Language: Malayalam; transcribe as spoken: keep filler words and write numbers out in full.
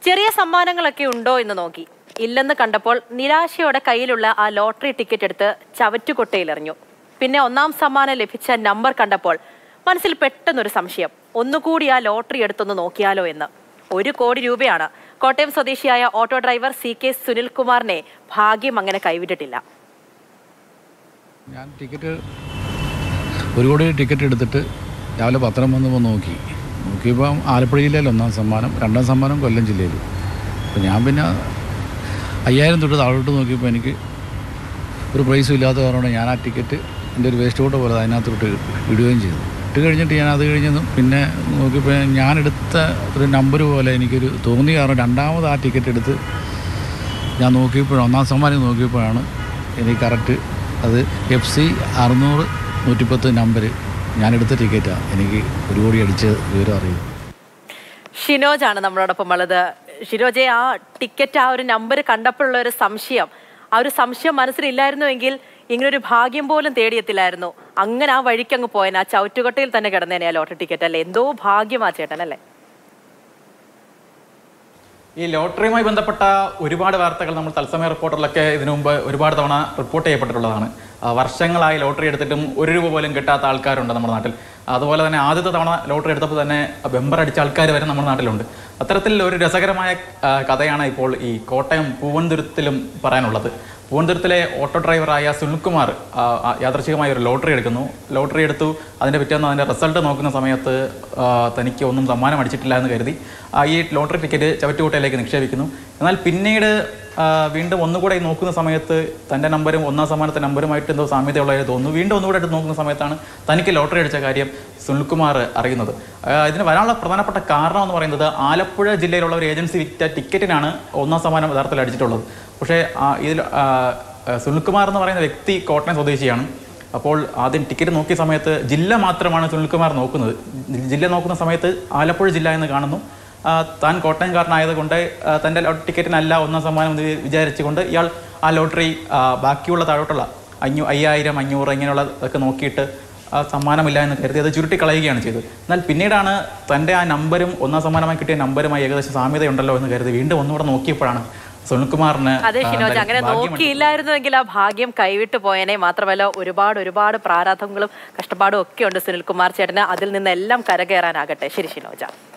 ചെറിയ സമ്മാനങ്ങളൊക്കെ ഉണ്ടോ എന്ന് നോക്കി. ഇല്ലെന്ന് കണ്ടപ്പോൾ നിരാശയോടെ കയ്യിലുള്ള ആ ലോട്ടറി ടിക്കറ്റ് എടുത്ത് ചവറ്റുകൊട്ടയിലെറിഞ്ഞു. പിന്നെ ഒന്നാം സമ്മാനം ലഭിച്ച നമ്പർ കണ്ടപ്പോൾ മനസ്സിൽ പെട്ടെന്നൊരു സംശയം. ഒന്നുകൂടി ആ ലോട്ടറി എടുത്തൊന്ന് നോക്കിയാലോ എന്ന്. ഒരു കോടി രൂപയാണ്. കോട്ടയം സ്വദേശിയായ ഓട്ടോ ഡ്രൈവർ സി കെ സുനിൽകുമാറിനെ ഭാഗ്യം അങ്ങനെ കൈവിട്ടിട്ടില്ല. ഞാൻ ടിക്കറ്റ് ഒരു കോടി ടിക്കറ്റ് എടുത്തിട്ട് രാവിലെ പത്രം വന്നപ്പോൾ നോക്കി നോക്കിയപ്പം ആലപ്പുഴ ജില്ലയിൽ ഒന്നാം സമ്മാനം, രണ്ടാം സമ്മാനം കൊല്ലം ജില്ലയിൽ. അപ്പോൾ ഞാൻ പിന്നെ അയ്യായിരം തൊട്ട് താഴോട്ട് നോക്കിയപ്പോൾ എനിക്ക് ഒരു പ്രൈസും ഇല്ലാത്ത കാരണം ഞാൻ ആ ടിക്കറ്റ് എൻ്റെ ഒരു വേസ്റ്റ് കോട്ട പോലെ അതിനകത്തോട്ട് ഇടുകയും ചെയ്തു. ഇട്ട് കഴിഞ്ഞിട്ട് ഞാൻ അത് കഴിഞ്ഞതും പിന്നെ നോക്കിയപ്പോൾ ഞാനെടുത്ത ഒരു നമ്പർ പോലെ എനിക്കൊരു തോന്നി. കാരണം രണ്ടാമത് ആ ടിക്കറ്റ് എടുത്ത് ഞാൻ നോക്കിയപ്പോഴും ഒന്നാം സമ്മാനം നോക്കിയപ്പോഴാണ് എനിക്ക് കറക്റ്റ് അത് എഫ് സി അറുന്നൂറ് നൂറ്റിപ്പത്ത് നമ്പർ ഞാനെടുത്ത ടിക്കറ്റാണ് എനിക്ക് ഒരു കോടി അടിച്ച് വിവരം അറിയും. ഷിനോജാണ് നമ്മളോടൊപ്പം ഉള്ളത്. ഷിനോജെ, ആ ടിക്കറ്റ് ആ ഒരു നമ്പർ കണ്ടപ്പോഴുള്ള ഒരു സംശയം, ആ ഒരു സംശയം മനസ്സിലില്ലായിരുന്നുവെങ്കിൽ ഇങ്ങനൊരു ഭാഗ്യം പോലും തേടിയെത്തില്ലായിരുന്നു. അങ്ങനെ ആ വഴിക്ക് അങ്ങ് പോയനെ, ആ ചവിറ്റുകൊട്ടയിൽ തന്നെ കിടന്നേനെ ആ ലോട്ടറി ടിക്കറ്റ് അല്ലേ? എന്തോ ഭാഗ്യമാ ചേട്ടൻ അല്ലേ? ഈ ലോട്ടറിയുമായി ബന്ധപ്പെട്ട ഒരുപാട് വാർത്തകൾ നമ്മൾ തത്സമയ റിപ്പോർട്ടറിലൊക്കെ ഇതിനു മുമ്പ് ഒരുപാട് തവണ റിപ്പോർട്ട് ചെയ്യപ്പെട്ടിട്ടുള്ളതാണ്. വർഷങ്ങളായി ലോട്ടറി എടുത്തിട്ടും ഒരു രൂപ പോലും കിട്ടാത്ത ആൾക്കാരുണ്ട് നമ്മുടെ നാട്ടിൽ. അതുപോലെ തന്നെ ആദ്യത്തെ തവണ ലോട്ടറി എടുത്തപ്പോൾ തന്നെ ബെമ്പർ അടിച്ച ആൾക്കാർ വരെ നമ്മുടെ നാട്ടിലുണ്ട്. അത്തരത്തിൽ ഒരു രസകരമായ കഥയാണ് ഇപ്പോൾ ഈ കോട്ടയം പൂവന്തുരത്തിലും പറയാനുള്ളത്. പൂവന്തുരത്തിലെ ഓട്ടോ ഡ്രൈവറായ സുനിൽകുമാർ യാദൃച്ഛികമായ ഒരു ലോട്ടറി എടുക്കുന്നു. ലോട്ടറി എടുത്തു. അതിൻ്റെ പിറ്റേന്ന് അതിൻ്റെ റിസൾട്ട് നോക്കുന്ന സമയത്ത് തനിക്ക് ഒന്നും സമ്മാനം അടിച്ചിട്ടില്ല എന്ന് കരുതി ഈ ലോട്ടറി ടിക്കറ്റ് ചവറ്റുകൂട്ടയിലേക്ക് നിക്ഷേപിക്കുന്നു. എന്നാൽ പിന്നീട് വീണ്ടും ഒന്നുകൂടെ നോക്കുന്ന സമയത്ത് തൻ്റെ നമ്പരും ഒന്നാം സമ്മാനത്തെ നമ്പറുമായിട്ട് എന്തോ സാമ്യതയുള്ളതായി തോന്നുന്നു. വീണ്ടും ഒന്നുകൂടെ എടുത്ത് നോക്കുന്ന സമയത്താണ് തനിക്ക് ലോട്ടറി അടിച്ച കാര്യം സുനിൽകുമാർ അറിയുന്നത്. ഇതിന് വരാനുള്ള പ്രധാനപ്പെട്ട കാരണം എന്ന് പറയുന്നത് ആലപ്പുഴ ജില്ലയിലുള്ള ഒരു ഏജൻസി വിറ്റ ടിക്കറ്റിനാണ് ഒന്നാം സമ്മാനം യഥാർത്ഥത്തിൽ അടിച്ചിട്ടുള്ളത്. പക്ഷേ ഇതിൽ സുനിൽകുമാർ എന്ന് പറയുന്ന വ്യക്തി കോട്ടയം സ്വദേശിയാണ്. അപ്പോൾ ആദ്യം ടിക്കറ്റ് നോക്കിയ സമയത്ത് ജില്ല മാത്രമാണ് സുനിൽകുമാർ നോക്കുന്നത്. ജില്ല നോക്കുന്ന സമയത്ത് ആലപ്പുഴ ജില്ല എന്ന് കാണുന്നു. താൻ കോട്ടയംകാരനായതുകൊണ്ട് തൻ്റെ ടിക്കറ്റിനല്ല ഒന്നാം സമ്മാനം എന്ന് വിചാരിച്ചുകൊണ്ട് ഇയാൾ ആ ലോട്ടറി ബാക്കിയുള്ള താഴോട്ടുള്ള അഞ്ഞൂ അയ്യായിരം അഞ്ഞൂറ് ഇങ്ങനെയുള്ള ഒക്കെ നോക്കിയിട്ട് സമ്മാനമില്ല എന്ന് കരുതി അത് ചുരുട്ടി കളയുകയാണ് ചെയ്തത്. എന്നാൽ പിന്നീടാണ് തൻ്റെ ആ നമ്പരും ഒന്നാം സമ്മാനമായി കിട്ടിയ നമ്പരുമായി ഏകദേശം സാമ്യതയുണ്ടല്ലോ എന്ന് കരുതി വീണ്ടും ഒന്നുകൂടെ നോക്കിയപ്പോഴാണ് സുനിൽകുമാറിന്. അതെ ഷിനോജ്, അങ്ങനെ നോക്കിയില്ലായിരുന്നുവെങ്കിൽ ആ ഭാഗ്യം കൈവിട്ടു പോയനെ. മാത്രമല്ല ഒരുപാട് ഒരുപാട് പ്രാരാബ്ധങ്ങളും കഷ്ടപ്പാടും ഒക്കെ ഉണ്ട് സുനിൽകുമാർ ചേട്ടന്. അതിൽ നിന്നെല്ലാം കരകയറാനാകട്ടെ. ശരി ഷിനോജ.